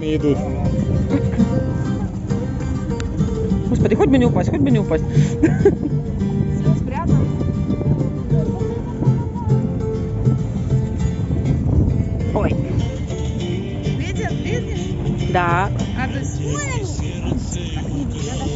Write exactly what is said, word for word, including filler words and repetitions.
идут. Господи, хоть бы не упасть, хоть бы не упасть. Все спрятано. Ой. Видишь, видишь? Да. А ты смотришь?